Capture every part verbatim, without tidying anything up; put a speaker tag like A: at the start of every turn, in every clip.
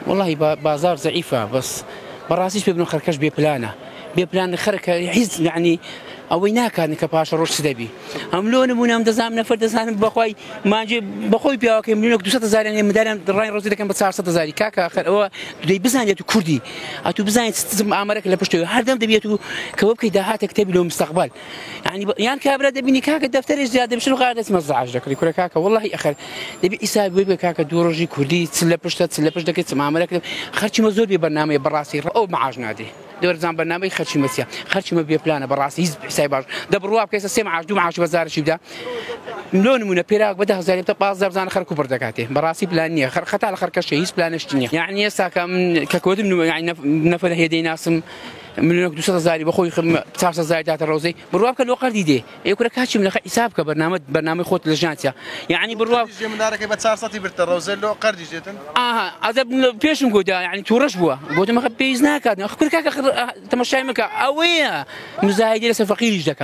A: والله بازار ضعيفة بس براسيش ببنو خركش ببلانة ببلان خرك يحز يعني ئەوەی ناکاتن کە پاشە ڕۆژ دەبی ئەم لۆ نمونە ئەم دەزانم نەفەر دەزانم بەخوای مانجێ بەخۆی پیاوەکەی ملیۆنێک دووسەد هەزاریان مداران ڕای ڕۆژی دەکەن بە چوارسەد هەزاری کاکە ئەخەر ئەوە دەی بزانێت و کوردی ئەتوو بزانیت ستزم ئامارەکە لە پشتەوە هەردەم دەبێت و کەوە بکەی داهاتە کتێبی لەو مستەقبەل یعنی یان کابرا دەبینی کاکە دەفتەرێک زیاد دەبشن و قار دەست مەزعاج دەکڕی کورە کاکە وەڵڵاهی ئەخەر دەبی ئیساب بێ کاکە دوو ڕۆژی کوردی چ لە پشتە چ لە پشت دەکەیت چ ئامارەکە خەرچیمە زۆر بێ بەرنامەیە بەڕاستی ئەو مەعاش نادێ دەوەرزان بەرنامەی خەرچی مەسیە خەرچیمە بێ پلانە بەڕاستی هیچ حسابی باش دەبڕوا بکەیتە سێ معاش دوو معاشی بەزارێکی بدا لۆ نمونە پێراک بە دە هەزاری بتە پانزدە بزانە خەرک و بڕ دەکاتێ بەڕاستی پلان نییە خەتا لە خەرکەشە هیچ پلانێشتی نییە یعنی ئێستا کە من کە کۆتم یعنی نەفەر هێدەی ناسم ملیۆنێک دووسەد هەزاری بەخۆی چوارسەد هەزاری داتە ڕۆزەی بڕوا بکە لۆ قەردی دێ ئێ کورە کاچیم لە حیساب بکە بەرنامە بەرنامەی خۆت لە ژیانتیا یعنی بڕوا
B: مندارەکەی بە چوارسەدی بردە ڕۆزە لۆ قەردیش دێتن
A: ئاها ئەدە پێشم گوتا یعنی تووڕەش بووە گوتم ئەخە پێویست ناکات کورە کاکە تەماشای مەکە ئەوەیە مزاهیدی لەسەر فەقیریش دەکا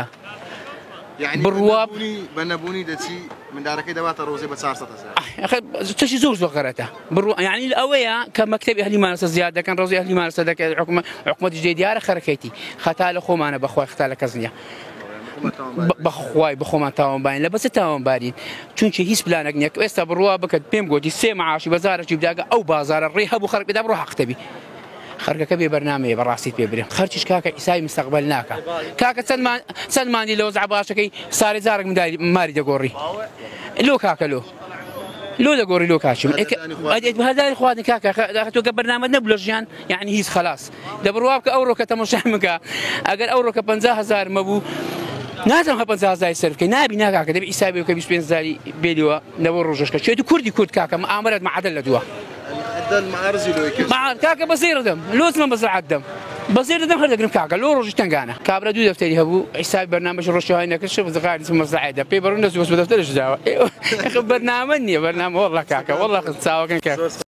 A: بڕوا
B: بە نەبوونی دەچی مندارەکەی دەباتە ڕۆزەی بە چوارسەد هەزار
A: تشي زور زور غرته يعني الأوية كمكتب أهلي مارس زيادة كان روزي أهلي مارس ذاك حكومة حكومة جديدة خركيتي ختال خو ما أنا بخوي ختال كزنيا بخوي بخو ما تاون باين لا بس تاون بارين چونكي هيس بلانك نيك استا بروا بكت بيم جودي سي معاشي بازار جيب داقة أو بازار الريحة بخرج بدأ بروح أختبي خرجك بي برنامج براسي بيبري خرجش كاكا إساي مستقبلناك كاكا سلمان سلماني لو زعباشكي صار زارك مداري ماري دقوري لو كاكا لو لو دقوري لو كاشم هذا اخواني كاكا اخذتوا برنامج نبلجيان يعني هيز خلاص دبروابك اورو كتمشامك اگر اورو ك خمسة هزار مبو نازم خمسة هزار صرف كي نابي ناكا دبي حسابي وك بيش بنزالي بيلوا دبر رجشك شيء كردي كرد كاكا مؤامرات مع عدل دوا
B: عدل مع ارزي لو يكس
A: مع كاكا بصير دم لو اسمه بزرع الدم بصير دم خلينا نقول كاكا لو رجش تنقانا كابرا دو دفتري هبو حساب برنامج رش هاي نكش بزغار اسمه مزعيده بيبر الناس بس بدفترش دعوه برنامج برنامج والله كاكا والله تساوى كان كاكا